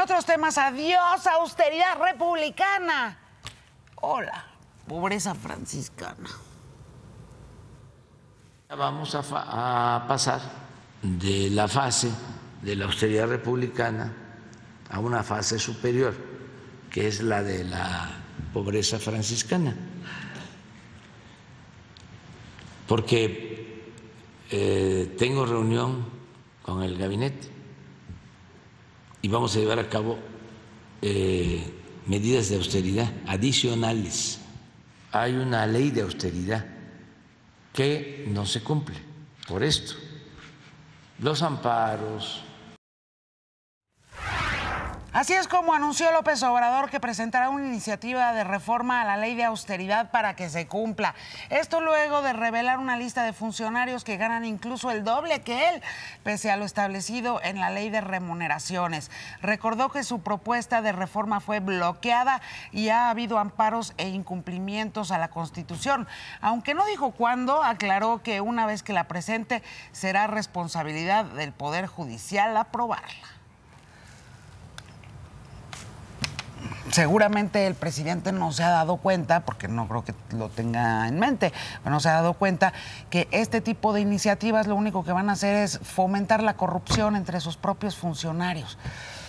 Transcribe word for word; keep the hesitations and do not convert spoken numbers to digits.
otros temas, adiós austeridad republicana. Hola, pobreza franciscana. Vamos a, a pasar de la fase de la austeridad republicana a una fase superior, que es la de la pobreza franciscana. Porque eh, tengo reunión con el gabinete y vamos a llevar a cabo eh, medidas de austeridad adicionales. Hay una ley de austeridad que no se cumple por esto. Los amparos. Así es como anunció López Obrador que presentará una iniciativa de reforma a la ley de austeridad para que se cumpla. Esto luego de revelar una lista de funcionarios que ganan incluso el doble que él, pese a lo establecido en la ley de remuneraciones. Recordó que su propuesta de reforma fue bloqueada y ha habido amparos e incumplimientos a la Constitución. Aunque no dijo cuándo, aclaró que una vez que la presente será responsabilidad del Poder Judicial aprobarla. Seguramente el presidente no se ha dado cuenta, porque no creo que lo tenga en mente, pero no se ha dado cuenta que este tipo de iniciativas lo único que van a hacer es fomentar la corrupción entre sus propios funcionarios.